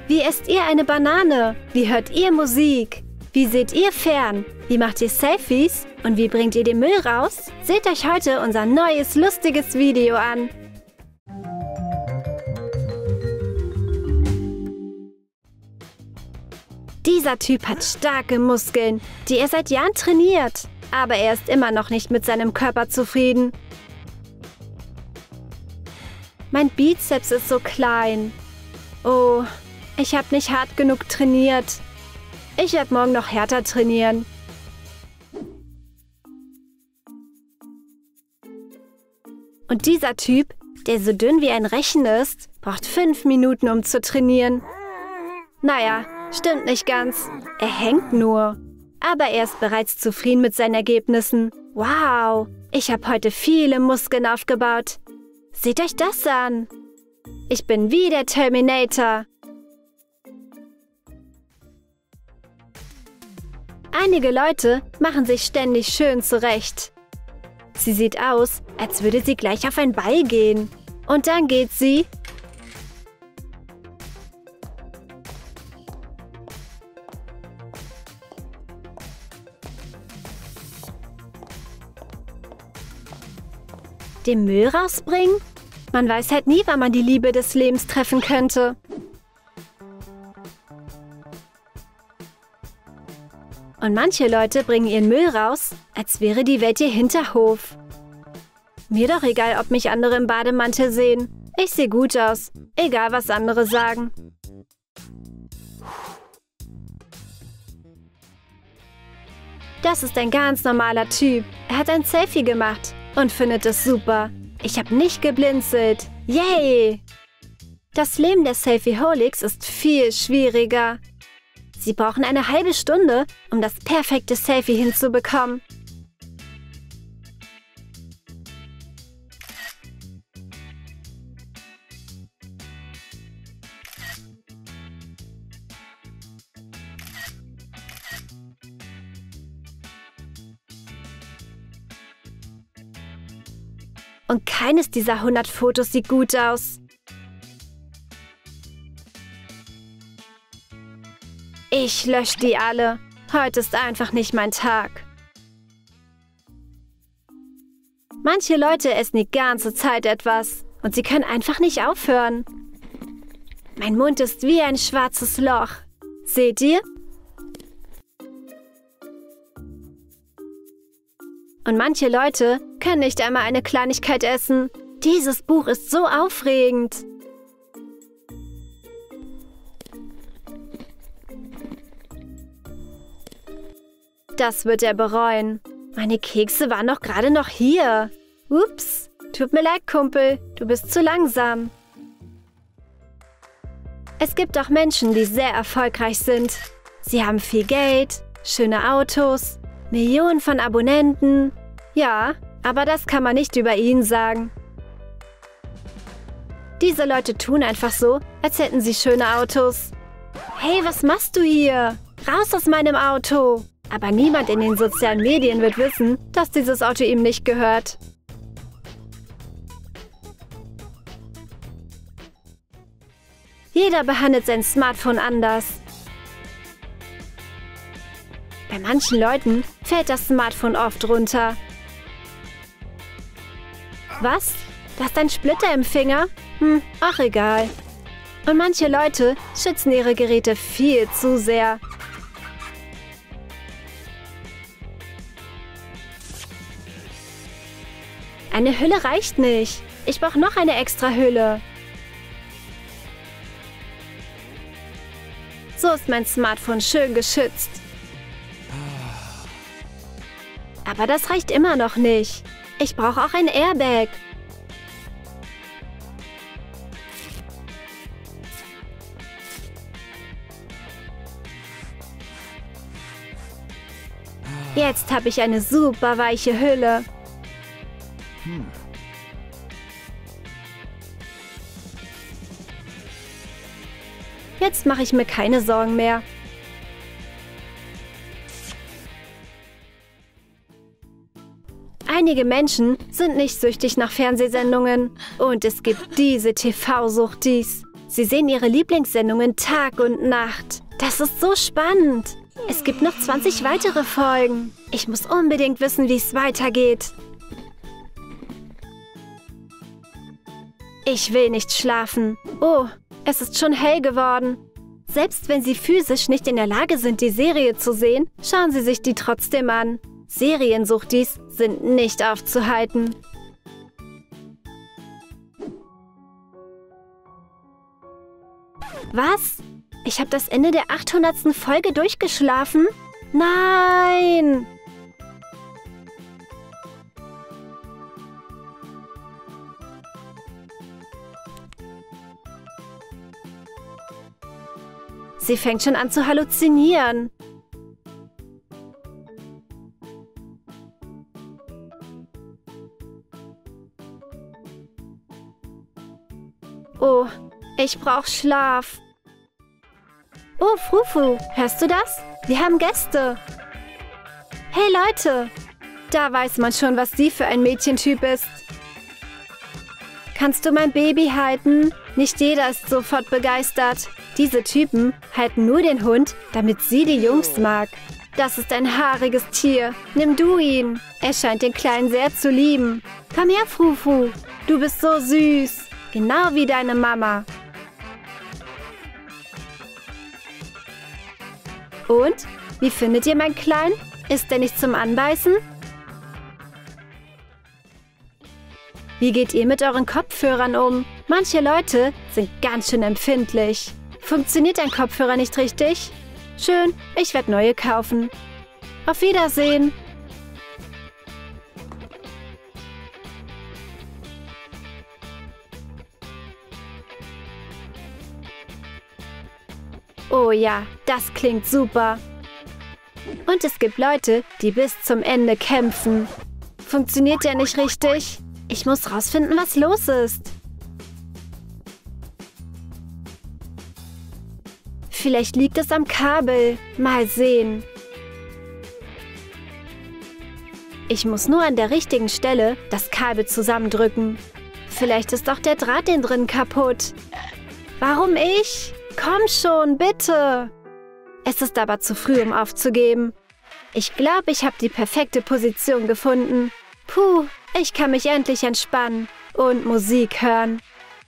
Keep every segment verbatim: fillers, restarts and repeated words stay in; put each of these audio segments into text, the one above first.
Wie esst ihr eine Banane? Wie hört ihr Musik? Wie seht ihr fern? Wie macht ihr Selfies? Und wie bringt ihr den Müll raus? Seht euch heute unser neues, lustiges Video an. Dieser Typ hat starke Muskeln, die er seit Jahren trainiert. Aber er ist immer noch nicht mit seinem Körper zufrieden. Mein Bizeps ist so klein. Oh, ich habe nicht hart genug trainiert. Ich werde morgen noch härter trainieren. Und dieser Typ, der so dünn wie ein Rechen ist, braucht fünf Minuten, um zu trainieren. Naja, stimmt nicht ganz. Er hängt nur. Aber er ist bereits zufrieden mit seinen Ergebnissen. Wow, ich habe heute viele Muskeln aufgebaut. Seht euch das an. Ich bin wie der Terminator. Einige Leute machen sich ständig schön zurecht. Sie sieht aus, als würde sie gleich auf einen Ball gehen. Und dann geht sie den Müll rausbringen? Man weiß halt nie, wann man die Liebe des Lebens treffen könnte. Und manche Leute bringen ihren Müll raus, als wäre die Welt ihr Hinterhof. Mir doch egal, ob mich andere im Bademantel sehen. Ich sehe gut aus, egal was andere sagen. Das ist ein ganz normaler Typ. Er hat ein Selfie gemacht und findet es super. Ich habe nicht geblinzelt. Yay! Das Leben der Selfieholics ist viel schwieriger. Sie brauchen eine halbe Stunde, um das perfekte Selfie hinzubekommen. Und keines dieser hundert Fotos sieht gut aus. Ich lösche die alle. Heute ist einfach nicht mein Tag. Manche Leute essen die ganze Zeit etwas und sie können einfach nicht aufhören. Mein Mund ist wie ein schwarzes Loch. Seht ihr? Und manche Leute können nicht einmal eine Kleinigkeit essen. Dieses Buch ist so aufregend. Das wird er bereuen. Meine Kekse waren doch gerade noch hier. Ups, tut mir leid, Kumpel. Du bist zu langsam. Es gibt auch Menschen, die sehr erfolgreich sind. Sie haben viel Geld, schöne Autos, Millionen von Abonnenten. Ja, aber das kann man nicht über ihn sagen. Diese Leute tun einfach so, als hätten sie schöne Autos. Hey, was machst du hier? Raus aus meinem Auto! Aber niemand in den sozialen Medien wird wissen, dass dieses Auto ihm nicht gehört. Jeder behandelt sein Smartphone anders. Bei manchen Leuten fällt das Smartphone oft runter. Was? Da ist ein Splitter im Finger? Hm, ach egal. Und manche Leute schützen ihre Geräte viel zu sehr. Eine Hülle reicht nicht. Ich brauche noch eine extra Hülle. So ist mein Smartphone schön geschützt. Aber das reicht immer noch nicht. Ich brauche auch ein Airbag. Jetzt habe ich eine super weiche Hülle. Jetzt mache ich mir keine Sorgen mehr. Einige Menschen sind nicht süchtig nach Fernsehsendungen. Und es gibt diese T V-Suchtis. Sie sehen ihre Lieblingssendungen Tag und Nacht. Das ist so spannend. Es gibt noch zwanzig weitere Folgen. Ich muss unbedingt wissen, wie es weitergeht. Ich will nicht schlafen. Oh, es ist schon hell geworden. Selbst wenn Sie physisch nicht in der Lage sind, die Serie zu sehen, schauen Sie sich die trotzdem an. Seriensuchtis sind nicht aufzuhalten. Was? Ich habe das Ende der achthundertsten Folge durchgeschlafen? Nein! Sie fängt schon an zu halluzinieren. Oh, ich brauche Schlaf. Oh, Frufu, hörst du das? Wir haben Gäste. Hey Leute, da weiß man schon, was sie für ein Mädchentyp ist. Kannst du mein Baby halten? Nicht jeder ist sofort begeistert. Diese Typen halten nur den Hund, damit sie die Jungs mag. Das ist ein haariges Tier. Nimm du ihn. Er scheint den Kleinen sehr zu lieben. Komm her, Frufu. Du bist so süß. Genau wie deine Mama. Und? Wie findet ihr meinen Kleinen? Ist er nicht zum Anbeißen? Wie geht ihr mit euren Kopfhörern um? Manche Leute sind ganz schön empfindlich. Funktioniert dein Kopfhörer nicht richtig? Schön, ich werde neue kaufen. Auf Wiedersehen. Oh ja, das klingt super. Und es gibt Leute, die bis zum Ende kämpfen. Funktioniert der nicht richtig? Ich muss rausfinden, was los ist. Vielleicht liegt es am Kabel. Mal sehen. Ich muss nur an der richtigen Stelle das Kabel zusammendrücken. Vielleicht ist auch der Draht innen drin kaputt. Warum ich? Komm schon, bitte. Es ist aber zu früh, um aufzugeben. Ich glaube, ich habe die perfekte Position gefunden. Puh, ich kann mich endlich entspannen und Musik hören.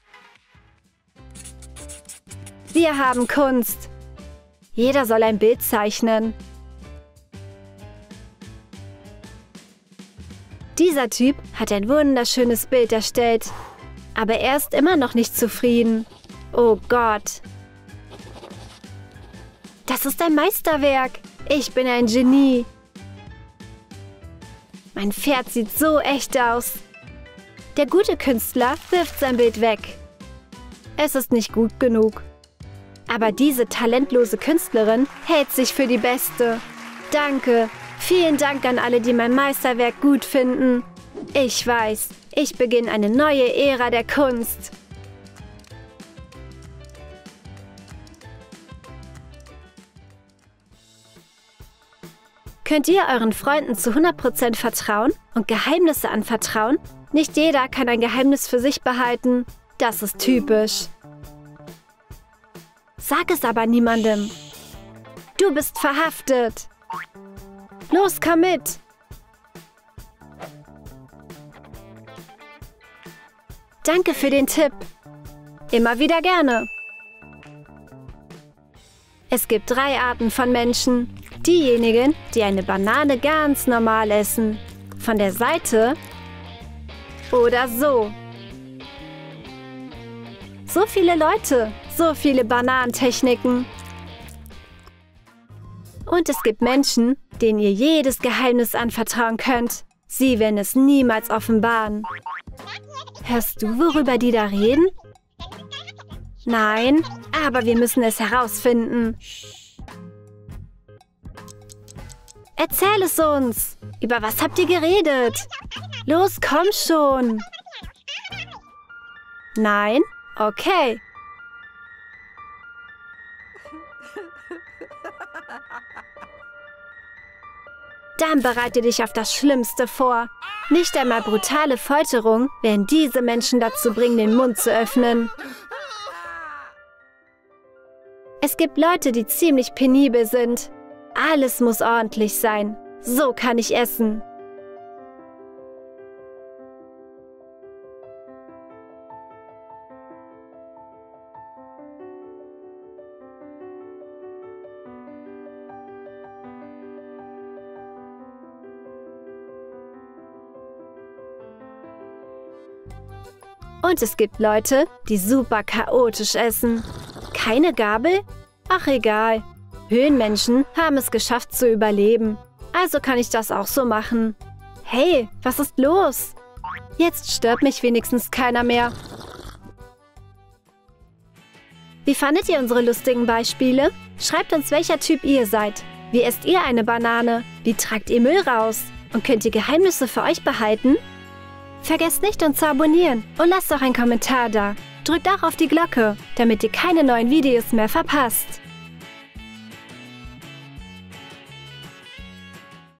Wir haben Kunst. Jeder soll ein Bild zeichnen. Dieser Typ hat ein wunderschönes Bild erstellt. Aber er ist immer noch nicht zufrieden. Oh Gott. Das ist ein Meisterwerk. Ich bin ein Genie. Mein Pferd sieht so echt aus. Der gute Künstler wirft sein Bild weg. Es ist nicht gut genug. Aber diese talentlose Künstlerin hält sich für die Beste. Danke. Vielen Dank an alle, die mein Meisterwerk gut finden. Ich weiß, ich beginne eine neue Ära der Kunst. Könnt ihr euren Freunden zu hundert Prozent vertrauen und Geheimnisse anvertrauen? Nicht jeder kann ein Geheimnis für sich behalten. Das ist typisch. Sag es aber niemandem. Du bist verhaftet. Los, komm mit. Danke für den Tipp. Immer wieder gerne. Es gibt drei Arten von Menschen. Diejenigen, die eine Banane ganz normal essen. Von der Seite oder so. So viele Leute, so viele Bananentechniken. Und es gibt Menschen, denen ihr jedes Geheimnis anvertrauen könnt. Sie werden es niemals offenbaren. Hörst du, worüber die da reden? Nein, aber wir müssen es herausfinden. Erzähl es uns. Über was habt ihr geredet? Los, komm schon. Nein? Okay. Dann bereite dich auf das Schlimmste vor. Nicht einmal brutale Folterung werden diese Menschen dazu bringen, den Mund zu öffnen. Es gibt Leute, die ziemlich penibel sind. Alles muss ordentlich sein. So kann ich essen. Und es gibt Leute, die super chaotisch essen. Keine Gabel? Ach egal. Höhlenmenschen haben es geschafft zu überleben. Also kann ich das auch so machen. Hey, was ist los? Jetzt stört mich wenigstens keiner mehr. Wie fandet ihr unsere lustigen Beispiele? Schreibt uns, welcher Typ ihr seid. Wie esst ihr eine Banane? Wie tragt ihr Müll raus? Und könnt ihr Geheimnisse für euch behalten? Vergesst nicht, uns zu abonnieren und lasst auch einen Kommentar da. Drückt auch auf die Glocke, damit ihr keine neuen Videos mehr verpasst.